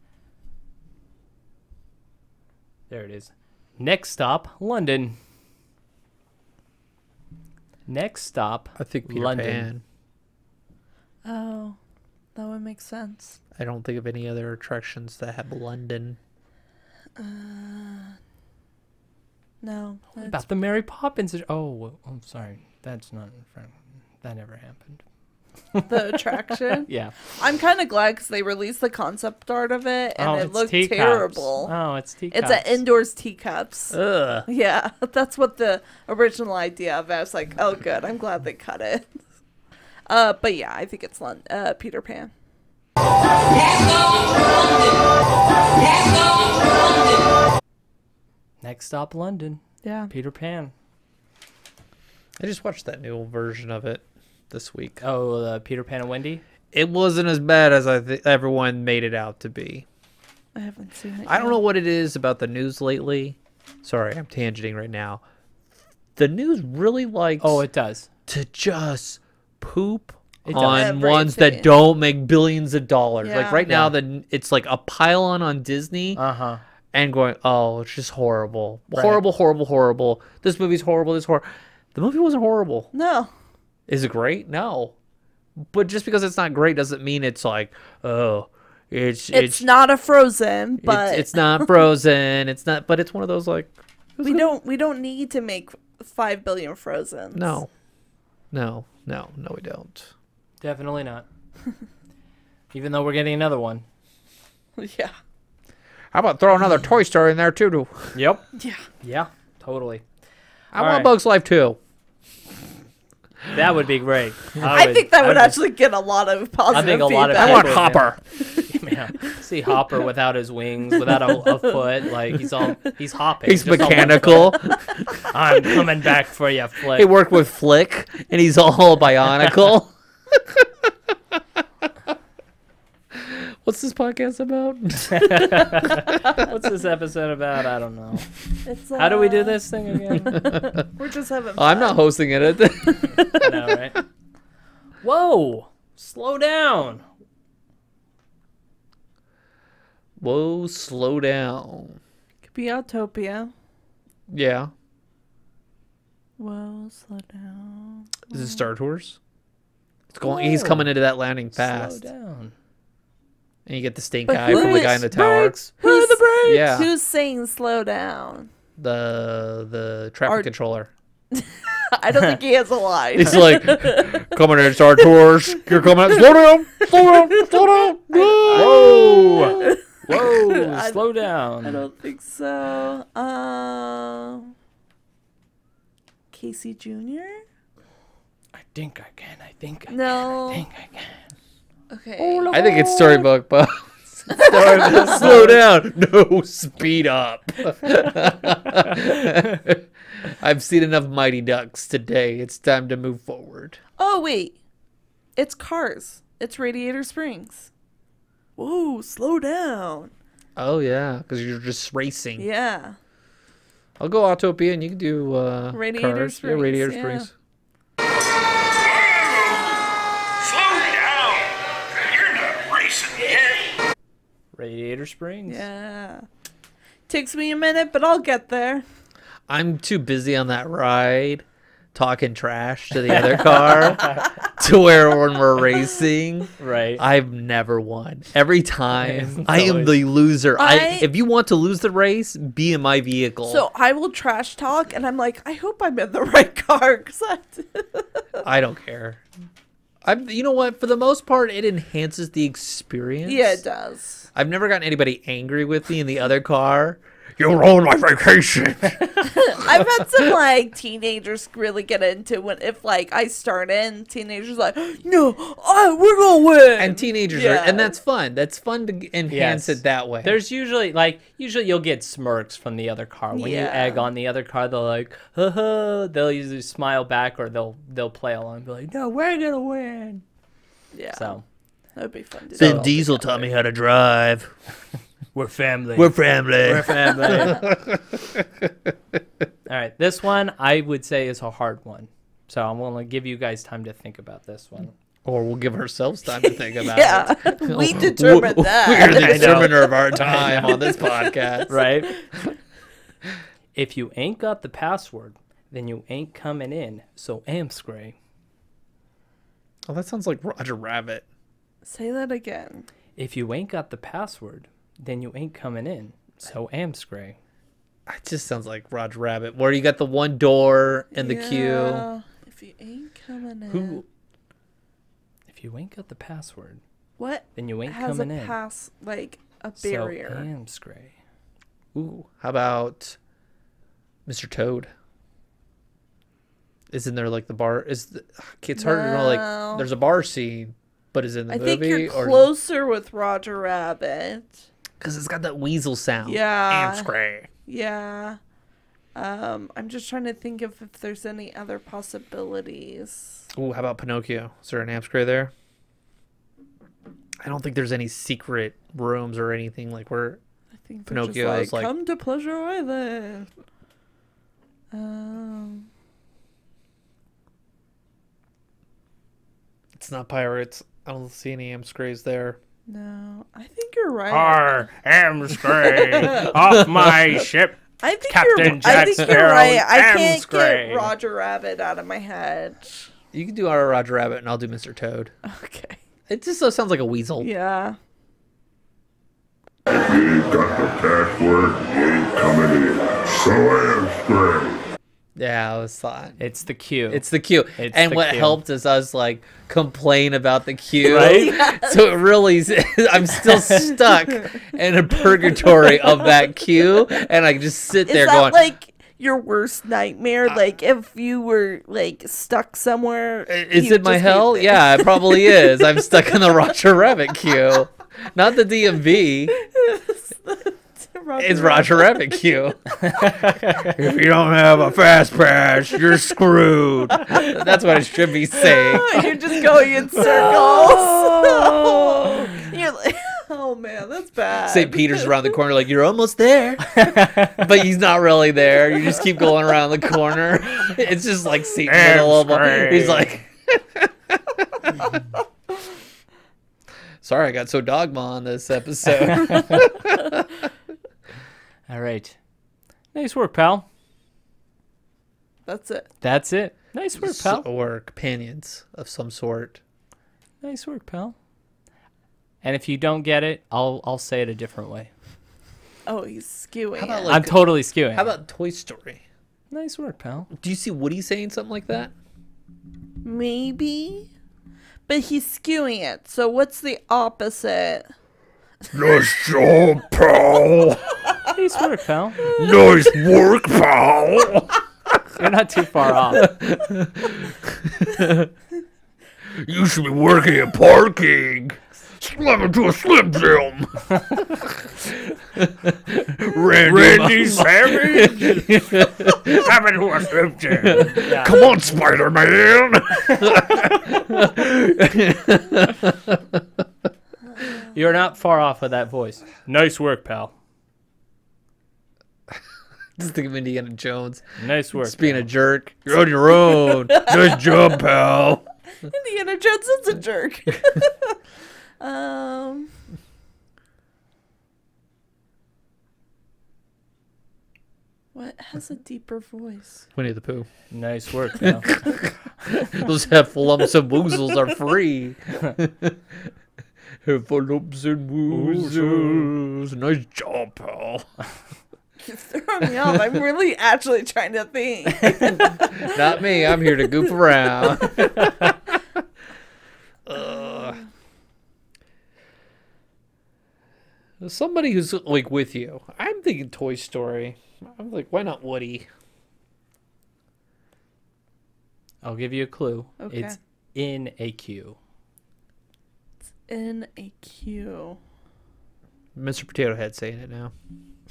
There it is. Next stop, London. Next stop, I think Peter London. Pan. Oh, that would make sense. I don't think of any other attractions that have London. No. What about the Mary Poppins? Oh, I'm sorry. That's not in front. That never happened. The attraction? Yeah. I'm kind of glad because they released the concept art of it and it looked teacups. terrible. Oh, it's teacups. It's an indoors teacups. Ugh. Yeah, that's what the original idea of it. I was like, oh, good. I'm glad they cut it. But yeah, I think it's Peter Pan. Next stop, London. Yeah. Peter Pan. I just watched that new version of it this week. Oh, the Peter Pan and Wendy? It wasn't as bad as everyone made it out to be. I haven't seen it I don't know what it is about the news lately. Sorry, I'm tangenting right now. The news really likes it does. to just poop It does. on ones that don't make billions of dollars. Yeah. Like right now, it's like a pile on Disney. Uh-huh. And going, oh, it's just horrible. Right. Horrible, horrible, horrible. This movie's horrible. The movie wasn't horrible. No. Is it great? No. But just because it's not great doesn't mean it's like, oh, it's not a Frozen, but it's not Frozen. It's not, but it's one of those like we don't need to make 5 billion Frozens. No, we don't. Definitely not. Even though we're getting another one. Yeah. How about throw another Toy Story in there too? Yep. Yeah. Yeah, totally. I want Bugs Life too. That would be great. I think that would actually get a lot of positive I think a lot of feedback. I want Hopper. Yeah. See Hopper without his wings, without a foot, like he's hopping. He's just on one mechanical. foot. I'm coming back for you, Flick. He worked with Flick, and he's all bionicle. What's this podcast about? What's this episode about? I don't know. It's, How do we do this thing again? We're just having fun. I'm not hosting it. I know, right? Whoa! Slow down. Whoa, slow down. Could be Autopia. Yeah. Whoa, slow down. Is it Star Tours? It's going. He's coming into that landing fast. Slow down. And you get the stink But eye from the guy in the tower. Who's the brakes? Yeah. Who's saying slow down? The traffic controller. I don't think he has a line. He's like, coming in Star Tours. You're coming in. Slow down. Slow down. Slow down. Whoa! Whoa! Slow down. I don't think so. Casey Jr.? I think I can. No. I think I can. Okay. I think it's Storybook Boats. Slow down. No, speed up. I've seen enough Mighty Ducks today. It's time to move forward. Oh, wait. It's Cars. It's Radiator Springs. Whoa, slow down. Oh, yeah, because you're just racing. Yeah. I'll go Autopia, and you can do Radiator Cars. Springs. Yeah, Radiator yeah. Springs. Slow down. You're not racing yet. Radiator Springs. Yeah. Takes me a minute, but I'll get there. I'm too busy on that ride talking trash to the other car to where when we're racing, Right. I've never won. Every time, It's I am always- the loser. I- If you want to lose the race, be in my vehicle. So I will trash talk, and I'm like, I hope I'm in the right car. I don't care. You know what? For the most part, it enhances the experience. Yeah, it does. I've never gotten anybody angry with me in the other car. You ruined my vacation. I've had some like teenagers really get into when if like I start in, teenagers like, no, we're gonna win. And teenagers Yeah. and that's fun. That's fun to enhance Yes. it that way. There's usually you'll get smirks from the other car when you Yeah. egg on the other car. They'll like, they'll usually smile back or they'll play along and be like, no, we're gonna win. Yeah, So that'd be fun to Vin do. Diesel taught me how to drive. we're family. We're family. We're family. All right, this one I would say is a hard one. So I'm going to give you guys time to think about this one. Or we'll give ourselves time to think about Yeah, it. we determined that. We're the I know. determiner of our time on this podcast. Right? If you ain't got the password, then you ain't coming in. So Amscray. Oh, that sounds like Roger Rabbit. Say that again. If you ain't got the password, then you ain't coming in. So Amscray. It just sounds like Roger Rabbit, where you got the one door in the queue. Yeah, if you ain't coming in, Who? If you ain't got the password, what then you ain't has coming a in. pass like a barrier? So Amscray. Ooh, how about Mr. Toad? Isn't there like the bar? It's hard to know. No. Like, there's a bar scene, but is it in the I movie? think you're or closer with Roger Rabbit. because it's got that weasel sound. Yeah. Amscray. Yeah. I'm just trying to think if there's any other possibilities. Ooh, how about Pinocchio? Is there an Amscray there? I don't think there's any secret rooms or anything like where. I think Pinocchio Pinocchio is just like- come to Pleasure Island. It's not pirates. I don't see any Amscrays there. No, I think you're right. Amscray, off my ship. I think Captain Jack I think you're Sparrow, right. I can't Amscray. get Roger Rabbit out of my head. You can do our Roger Rabbit, and I'll do Mr. Toad. Okay. It just so sounds like a weasel. Yeah. If you ain't got the password, you ain't coming in. So Amscray. Yeah, I was thought. It's the queue. It's the queue. It's And the what queue. helped is us like complain about the queue. Right? So it really, I'm still stuck in a purgatory of that queue, and I just sit Is there that going, like your worst nightmare? Like if you were like stuck somewhere? "Is you'd it my just be hell?" there. Yeah, it probably is. I'm stuck in the Roger Rabbit queue, not the DMV. It's Roger Rabbit queue. If you don't have a fast pass, you're screwed. That's what it should be saying. You're just going in circles. You're like, oh man, that's bad. St. Peter's around the corner, like, you're almost there. But he's not really there. You just keep going around the corner. It's just like seat middle of him. He's like, sorry, I got so dogma on this episode. All right. Nice work, pal. That's it. That's it. Nice work, pal. Or companions of some sort. Nice work, pal. And if you don't get it, I'll say it a different way. Oh, he's skewing. How about, it. like, I'm totally skewing. How about Toy Story? Nice work, pal. Do you see Woody saying something like that? Maybe, but he's skewing it. So what's the opposite? Nice job, pal. Nice work, pal. Nice work, pal. You're not too far off. You should be working at parking. Slam into a Slim Jim. Randy Savage. Slam into a Slim Jim. Come on, Spider-Man. You're not far off with that voice. Nice work, pal. Just think of Indiana Jones. Nice work. Just being a jerk. You're on your own. Nice job, pal. Indiana Jones is a jerk. What has a deeper voice? Winnie the Pooh. Nice work, pal. Those heffalumps and woozles are free. Heffalumps and woozles. Nice job, pal. You're throwing me off. I'm really actually trying to think. Not me. I'm here to goof around. Somebody who's like with you. I'm thinking Toy Story. I'm like, why not Woody? I'll give you a clue. Okay. It's in a queue. It's in a queue. Mr. Potato Head saying it now.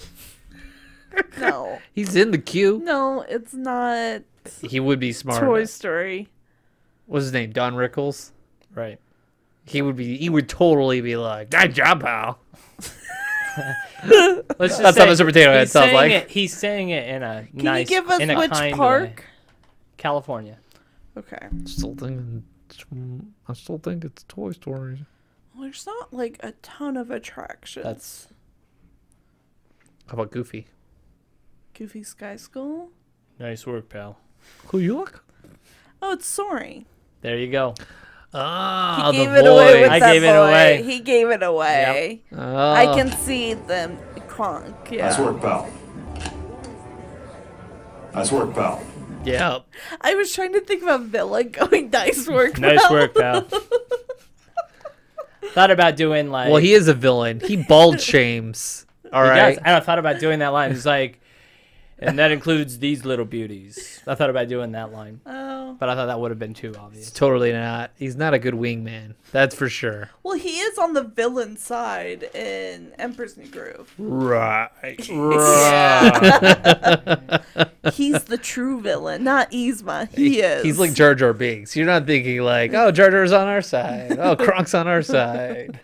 No. He's in the queue. No, it's not He would be smart. Toy Story. What's his name? Don Rickles. Right. He would totally be like, "Nice job, pal." Let's just That's say how Mr. Potato Head he's sounds saying like. it- he's saying it in a Can nice, you give us in a which kind park? way. California. Okay. Still thinking. I still think it's Toy Story. Well, there's not like a ton of attractions. That's How about Goofy? Goofy Sky School. nice work, pal. Who you look? Oh, it's Soaring. There you go. Ah, He gave the it away with voice. I that gave it boy. away. He gave it away. Oh. I can see them. Cronk. Yeah. Nice work, pal. Nice work, pal. Yeah. I was trying to think of a villain going nice work. Nice pal." work, pal. Thought about doing like. Well, he is a villain. He bald shames. All he right. does. I thought about doing that line. He's like, and that includes these little beauties. I thought about doing that line, Oh. but I thought that would have been too obvious. Totally not. He's not a good wingman. That's for sure. Well, he is on the villain side in Emperor's New Groove. Right. He's the true villain, not Yzma. He is. He's like Jar Jar Binks. You're not thinking like, oh, Jar Jar's on our side. Oh, Kronk's on our side.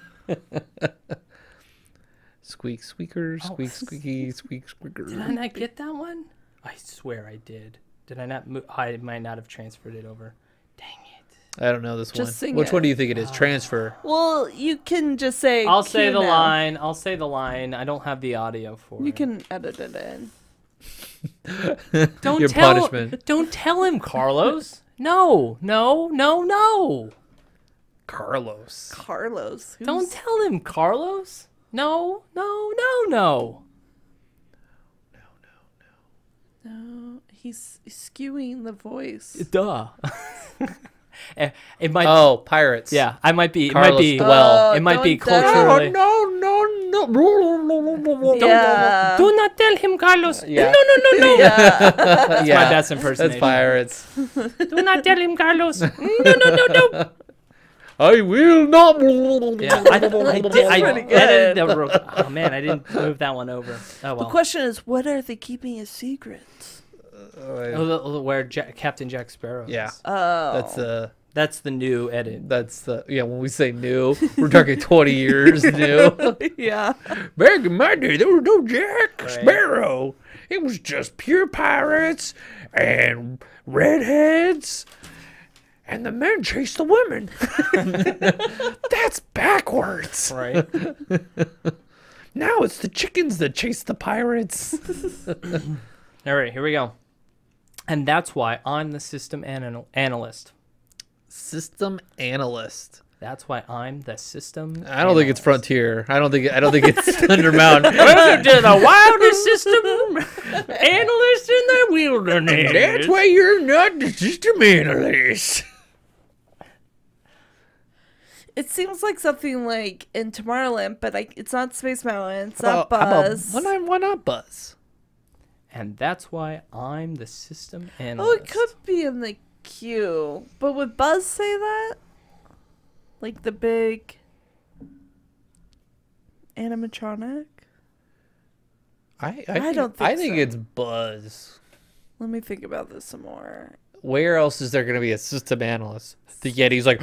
Squeak, squeaker, squeak, squeaky, squeak, squeaker. Did I not get that one? I swear I did. Did I not? I might not have transferred it over. Dang it. I don't know this Just one. sing Which it. one do you think it is? Transfer. Well, you can just say. I'll say cue the now. line. I'll say the line. I don't have the audio for You it. can edit it in. Don't Your tell, punishment. Don't tell him, Carlos. No. Carlos. Carlos. Who's... Don't tell him, Carlos. No. No, he's skewing the voice. Duh. It might. Oh, pirates. Yeah, I might be. Carlos it might be. Dwell. It might be don't tell- culturally. No. Yeah. Do not tell him, Carlos. Yeah. No. Yeah. That's Yeah, my best impersonation. That's pirates. Do not tell him, Carlos. No. I will not. Yeah, I pretty good. edited the. Oh man, I didn't move that one over. Oh The well. question is, what are they keeping a secret? Oh, where Captain Jack Sparrow. Is. Yeah. Oh. That's the new edit. That's the when we say new, we're talking 20 years new. Yeah. Back in my day, there was no Jack Right. Sparrow. It was just pure pirates and redheads, and the men chased the women. That's backwards. Right. Now it's the chickens that chase the pirates. All right, here we go. And that's why I'm the system analyst. System analyst. That's why I'm the system. I don't think it's Frontier. I don't think it's Thunder Mountain. Welcome to the wildest system analyst in the wilderness. That's why you're not the system analyst. It seems like something like in Tomorrowland, but it's not Space Mountain. It's not How about- Buzz. Why not Buzz? And that's why I'm the system analyst. Oh, it could be in the queue. But would Buzz say that? Like the big... animatronic? I don't think I think so. it's Buzz. Let me think about this some more. Where else is there going to be a system analyst? The Yeti's like.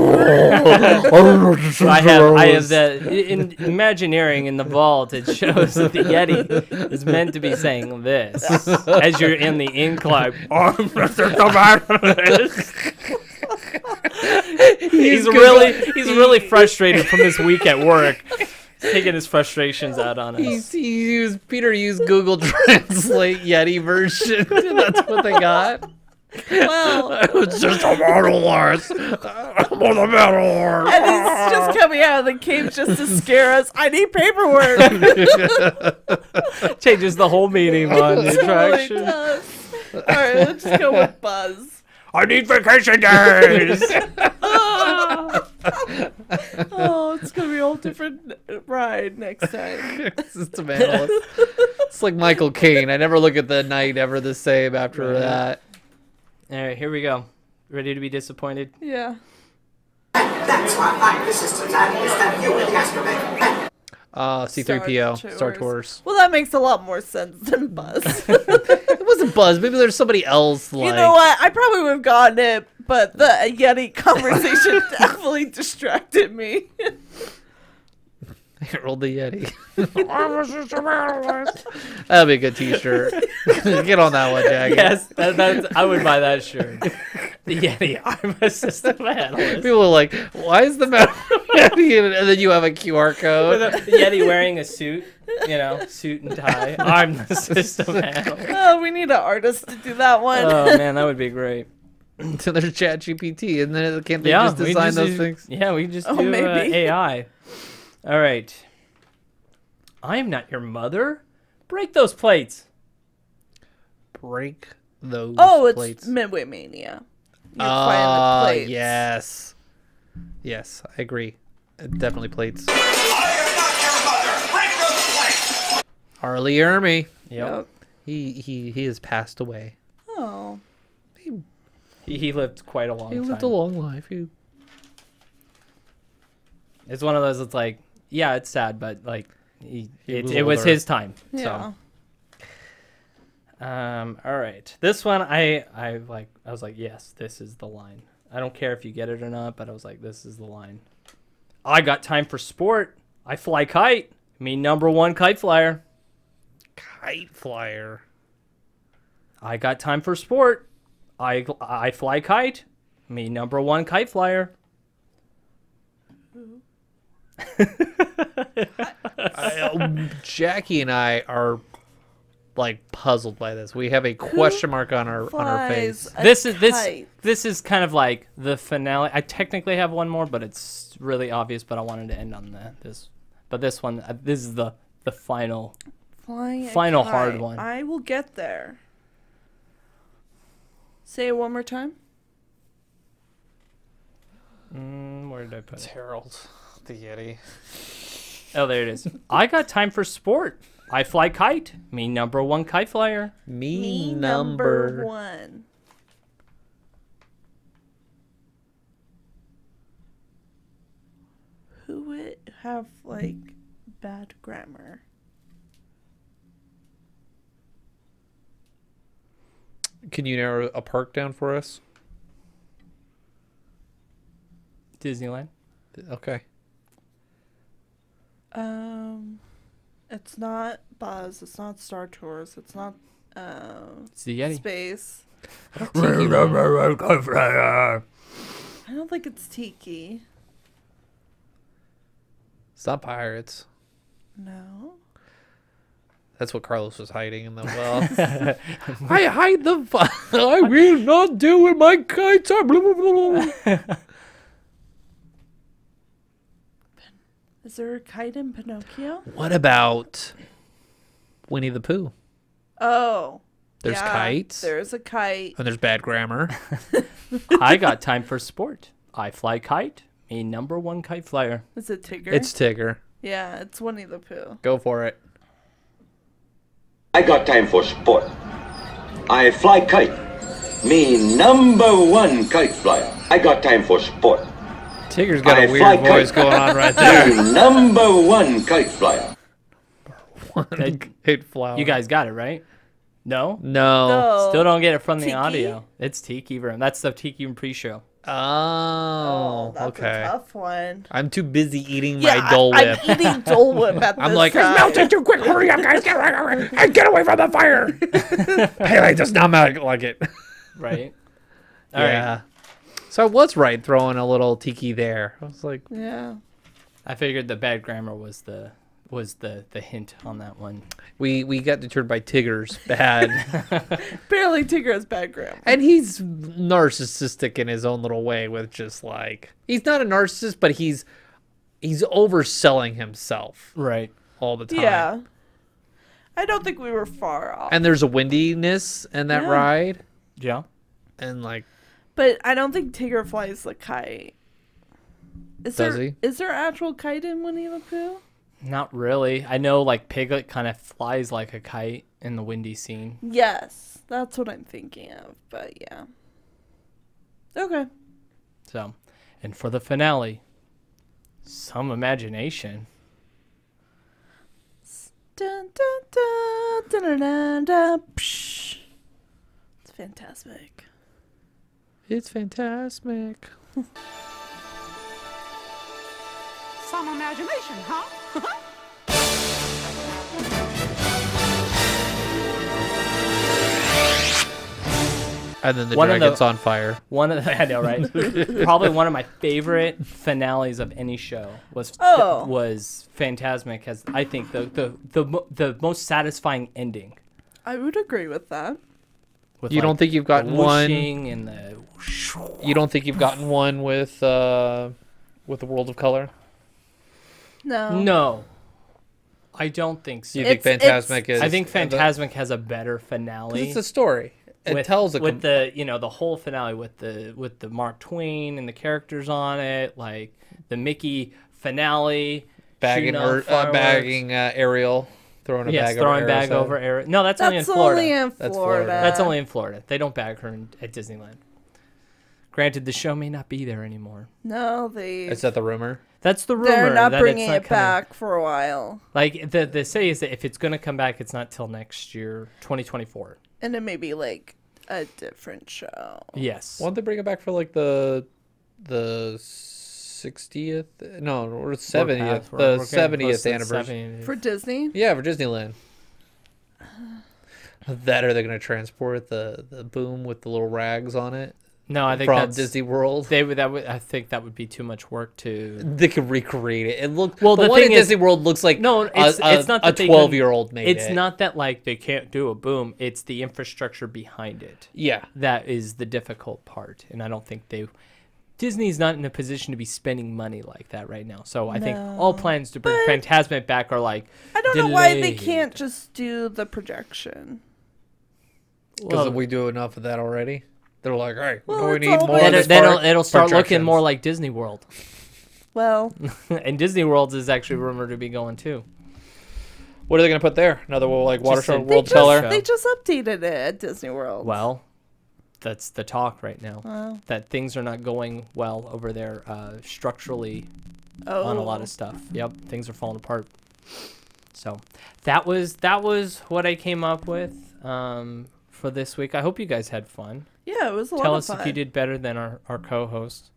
I have that in Imagineering in the vault. It shows that the Yeti is meant to be saying this as you're in the incline. He's really frustrated from his week at work. He's taking his frustrations out on us. Peter used Google Translate Yeti version. That's what they got. Well, It's just a battle horse. I'm on a battle horse. and he's just coming out of the cave just to scare us. I need paperwork. Changes the whole meaning on the attraction. All right, let's just go with Buzz. I need vacation days. Oh, it's gonna be a whole different ride next time. System analyst. It's like Michael Caine. I never look at the night ever the same after that. All right, here we go. Ready to be disappointed? Yeah. That's why I like the system's analyst and you with yesterday. C-3PO, Star Tours. Well, that makes a lot more sense than Buzz. It wasn't Buzz. Maybe there's somebody else. Like... You know what? I probably would have gotten it, but the Yeti conversation definitely distracted me. I rolled the Yeti. That'll be a good T-shirt. Get on that one, Jackie. Yes, I would buy that shirt. The Yeti, I'm a system analyst. People are like, "Why is the Yeti?" And then you have a QR code. With the Yeti wearing a suit, suit and tie. I'm the system analyst. Oh, we need an artist to do that one. Oh man, that would be great. So there's ChatGPT, and then can't they just design those things? Yeah, we just do maybe. AI. All right. I am not your mother. Break those plates. Break those plates. It's Midway Mania. You're playing the plates. Yes. Yes, I agree. Definitely plates. I am not your mother. Break those plates. Harley Ermy. Yep. He has passed away. Oh. He lived quite a long time. He lived a long life. It's one of those. It's like, yeah, it's sad, but like, it was older. his time. Yeah. So. All right. This one, I was like, yes, this is the line. I don't care if you get it or not, but I was like, this is the line. I got time for sport. I fly kite. Me #1 kite flyer. Kite flyer. I got time for sport. I fly kite. Me #1 kite flyer. Jackie and I are like puzzled by this. We have a question mark on our face. This is kind of like the finale. I technically have one more, but it's really obvious. But I wanted to end on this. But this one, this is the final final hard one. I will get there. Say it one more time. Where did I put It's it? Harold, the Yeti. Oh, there it is. I got time for sport. I fly kite. Me #1 kite flyer. Me number 1. Who would have like bad grammar? Can you narrow a park down for us? Disneyland. Okay. It's not Buzz. It's not Star Tours. It's not It's the Yeti. Space. I don't think it's Tiki. It's not pirates. No. That's what Carlos was hiding in the well. I hide the. I will not do it. My kites are. Blah, blah, blah. Is there a kite in Pinocchio? What about Winnie the Pooh? Oh. There's kites. There's a kite. And there's bad grammar. I got time for sport. I fly kite. Me #1 kite flyer. Is it Tigger? It's Tigger. Yeah, it's Winnie the Pooh. Go for it. I got time for sport. I fly kite. Me #1 kite flyer. I got time for sport. Tigger's got I a fly weird voice kite. going on right there. Number one kite flyer. Kite flower. You guys got it, right? No? No. Still don't get it from the Tiki? audio. It's Tiki Room. That's the Tiki Room pre-show. Oh, That's okay. a tough one. I'm too busy eating Yeah, my Dole Whip. I'm eating Dole Whip at I'm this like, time. it's melting too quick. Hurry up, guys. Get away from the fire. Pele does not like it. Right? All right. Yeah. So I was right throwing a little tiki there. I was like, Yeah. I figured the bad grammar was the hint on that one. we got deterred by Tigger's bad. Apparently Tigger has bad grammar. And he's narcissistic in his own little way with just like, he's not a narcissist, but he's overselling himself Right. all the time. Yeah. I don't think we were far off. And there's a windiness in that Yeah. ride. Yeah. And like, But I don't think Tigger flies the kite. Does he? Is there actual kite in Winnie the Pooh? Not really. I know like Piglet kind of flies like a kite in the windy scene. Yes, that's what I'm thinking of. But yeah. Okay. So, and for the finale, some imagination. Dun, dun, dun, dun, dun, dun, dun, psh. It's fantastic. it's fantastic. Some imagination, huh? And then the One of dragon's the- on fire. One of the, I know, right? Probably one of my favorite finales of any show was Fantasmic. Has I think the most satisfying ending. I would agree with that. With You don't think you've gotten the one? whooshing and the You don't think you've gotten one with the World of Color? No. No, I don't think so. You think Fantasmic is? I think Fantasmic has a better finale. It's a story. It tells a with the the whole finale with the Mark Twain and the characters on it, like the Mickey finale, bagging Ariel, throwing a bag throwing over bag Ariel's over head. Ariel. No, that's only in Florida. That's Florida. That's only in Florida. They don't bag her at Disneyland. Granted, the show may not be there anymore. No, they. Is that the rumor? That's the rumor. They're not that bringing it's not it back for a while. Like the say is that if it's going to come back, it's not till next year, 2024. And it may be like a different show. Yes. Why don't they bring it back for like the 60th? No, or 70th. The 70th anniversary. For Disney? Yeah, for Disneyland. That or they're gonna transport the boom with the little rags on it. No, I think from that's Disney World. I think that would be too much work to. They could recreate it. It looked well. The one in Disney World looks like it's not that a 12-year-old made it. It's not that like they can't do a boom. It's the infrastructure behind it. Yeah, that is the difficult part, and I don't think Disney's not in a position to be spending money like that right now. So I think all plans to bring Fantasmic back are like. I don't know why they can't just do the projection. Because we do enough of that already. They're like, hey, we need more. Then it'll start looking more like Disney World. Well, and Disney World is actually rumored to be going too. What are they going to put there? Another like water show, They world teller? They just updated it at Disney World. Well, that's the talk right now. Wow. That things are not going well over there structurally on a lot of stuff. Yep, things are falling apart. So that was what I came up with for this week. I hope you guys had fun. Yeah, it was a lot Tell of us fun. if you did better than our co-host.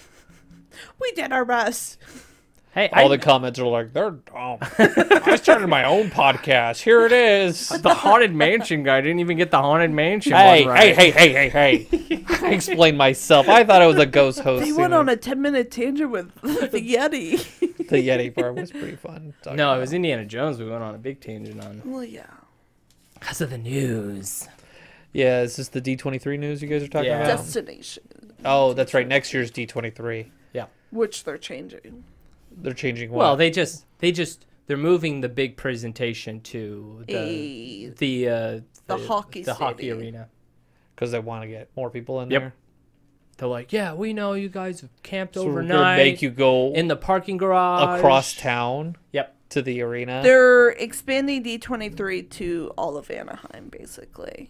We did our best. Hey, all the comments are like, they're dumb. I started my own podcast. Here it is. The Haunted Mansion guy didn't even get the Haunted Mansion Hey, one right. hey. I explained myself. I thought it was a ghost host. They went on a 10-minute tangent with the Yeti. The Yeti part was pretty fun. No, it was Indiana Jones we went on a big tangent on. Well, yeah. Because of the news. Yeah, is this the D23 news you guys are talking about? Destination. Oh, that's right. Next year's D23. Yeah. Which they're changing. They're changing what? Well, they're moving the big presentation to the hockey arena. Because they want to get more people in there. They're like, yeah, we know you guys have camped So overnight. we're gonna make you go in the parking garage across town. Yep. To the arena. They're expanding D23 to all of Anaheim, basically.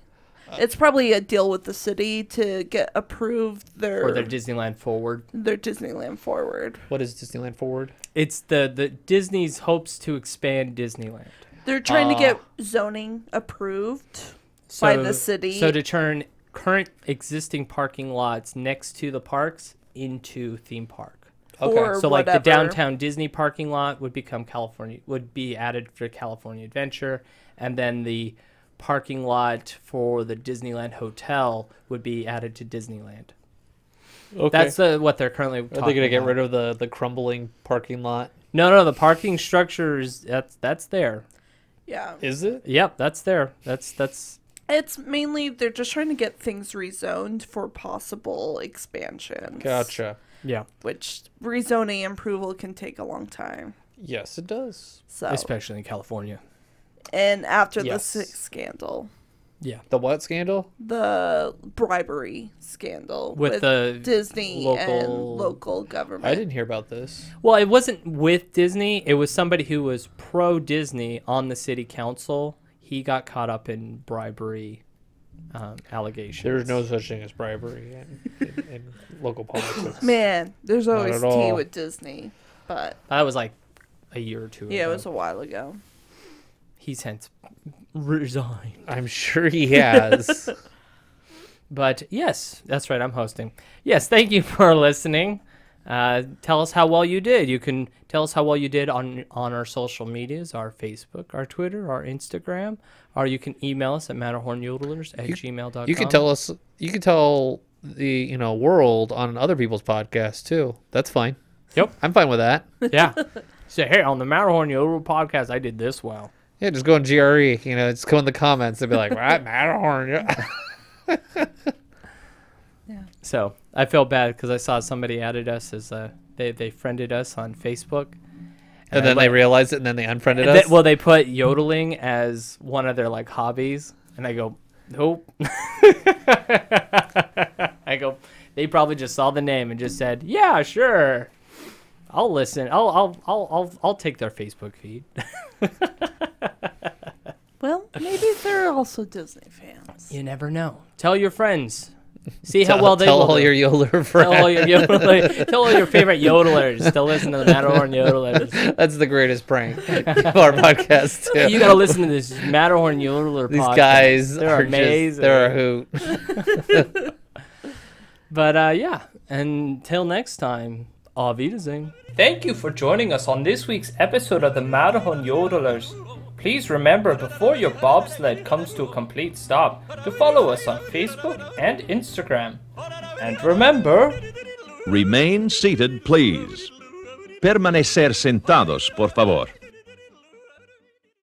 It's probably a deal with the city to get approved For their Disneyland Forward. Their Disneyland Forward. What is Disneyland Forward? It's the Disney's hopes to expand Disneyland. They're trying to get zoning approved by the city. So to turn current existing parking lots next to the parks into theme park. Okay. Or So like the whatever. downtown Disney parking lot would be added for California Adventure, and then the parking lot for the Disneyland Hotel would be added to Disneyland. Okay. That's what they're currently talking Are they going to get about. rid of the crumbling parking lot? No, the parking structure is that's there. Yeah. Is it? Yep, that's there. That's It's mainly they're just trying to get things rezoned for possible expansions. Gotcha. yeah. Which rezoning approval can take a long time. Yes, it does. So Especially in California. and after Yes. the scandal, Yeah. The what scandal? the bribery scandal With the Disney and local- local government. I didn't hear about this. Well, it wasn't with Disney. It was somebody who was pro Disney on the city council. He got caught up in bribery allegations. There's no such thing as bribery in local politics. Man, there's Not always at tea all. with Disney, but That was like a year or two yeah, ago. it was a while ago. He's since resigned. I'm sure he has. But yes, that's right. I'm hosting. Yes, thank you for listening. Tell us how well you did. You can tell us how well you did on our social medias, our Facebook, our Twitter, our Instagram, or you can email us at matterhornyodelers@gmail.com. You can tell us. You can tell the world on other people's podcasts too. That's fine. Yep. I'm fine with that. Yeah. Say, hey, on the Matterhorn Yodel podcast, I did this well. Yeah, just go on GRE. Just go in the comments and be like, right, Matterhorn. Yeah. So I felt bad because I saw somebody added us as they friended us on Facebook. And then they realized it, and then they unfriended And us. well, they put yodeling as one of their like hobbies, and I go, nope. I go, they probably just saw the name and just said, yeah, sure, I'll listen. I'll take their Facebook feed. Well, maybe they're also Disney fans. You never know. Tell your friends. See how Tell- well they tell will all do. your yodeler friends. Tell all your favorite yodelers to listen to the Matterhorn yodelers. That's the greatest prank of our podcast. Too. You gotta listen to this Matterhorn yodeler These podcast. guys They're are amazing. they're a hoot. But yeah, until next time, auf Wiedersehen. Thank you for joining us on this week's episode of the Matterhorn Yodelers. Please remember, before your bobsled comes to a complete stop, to follow us on Facebook and Instagram. And remember... Remain seated, please. Permanecer sentados, por favor.